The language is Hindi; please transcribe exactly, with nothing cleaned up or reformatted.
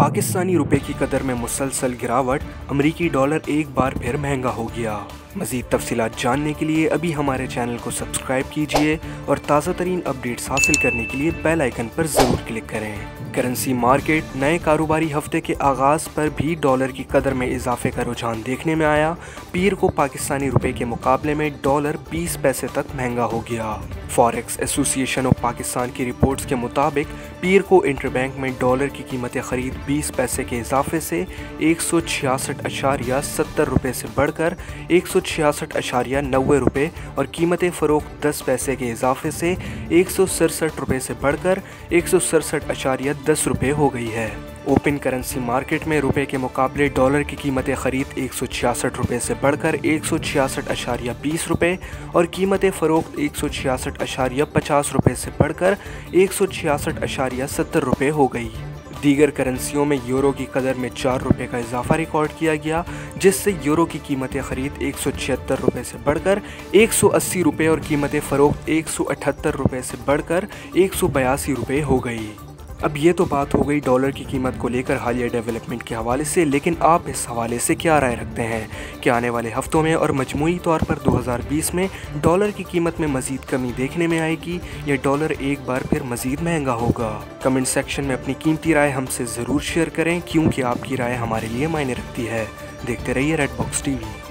पाकिस्तानी रुपए की कदर में मुसलसल गिरावट, अमरीकी डॉलर एक बार फिर महंगा हो गया। मज़ीद तफसीलात जानने के लिए अभी हमारे चैनल को सब्सक्राइब कीजिए और ताज़ा तरीन अपडेट्स हासिल करने के लिए बेल आइकन पर ज़रूर क्लिक करें। करेंसी मार्केट नए कारोबारी हफ्ते के आगाज़ पर भी डॉलर की कदर में इजाफे का रुझान देखने में आया। पीर को पाकिस्तानी रुपए के मुकाबले में डॉलर बीस पैसे तक महंगा हो गया। फॉरेक्स एसोसिएशन ऑफ पाकिस्तान की रिपोर्ट्स के मुताबिक पीर को इंटरबैंक में डॉलर की कीमत खरीद बीस पैसे के इजाफे से एक सौ छियासठ अशारिया सत्तर रुपये से बढ़कर एक सौ छियासठ अशारिया नब्बे रुपये और कीमत फ़रोख्त दस पैसे के इजाफे से एक सौ सड़सठ रुपये से बढ़कर एक सौ सड़सठ अशारिया दस रुपये हो गई है। ओपन करेंसी मार्केट में रुपए के मुकाबले डॉलर की कीमत खरीद एक सौ छियासठ रुपये से बढ़कर एक सौ छियासठ अशारिया बीस रुपये और कीमत फ़रोख्त एक सौ छियासठ अशारिया पचास रुपये से बढ़कर एक सौ छियासठ अशारिया सत्तर रुपये हो गई। दीगर करेंसियों में यूरो की कदर में चार रुपये का इजाफा रिकॉर्ड किया गया, जिससे यूरो की कीमत खरीद एक सौ छिहत्तर रुपये से बढ़कर एक सौ अस्सी रुपये और कीमत फ़रोख्त एक सौ अठहत्तर रुपये से बढ़कर एक सौ बयासी रुपये हो गई। अब ये तो बात हो गई डॉलर की कीमत को लेकर हालिया डेवलपमेंट के हवाले से, लेकिन आप इस हवाले से क्या राय रखते हैं कि आने वाले हफ्तों में और मजमूई तौर पर दो हज़ार बीस में डॉलर की कीमत में मज़ीद कमी देखने में आएगी या डॉलर एक बार फिर मज़ीद महंगा होगा? कमेंट सेक्शन में अपनी कीमती राय हमसे ज़रूर शेयर करें, क्योंकि आपकी राय हमारे लिए मायने रखती है। देखते रहिए रेड बॉक्स टीवी।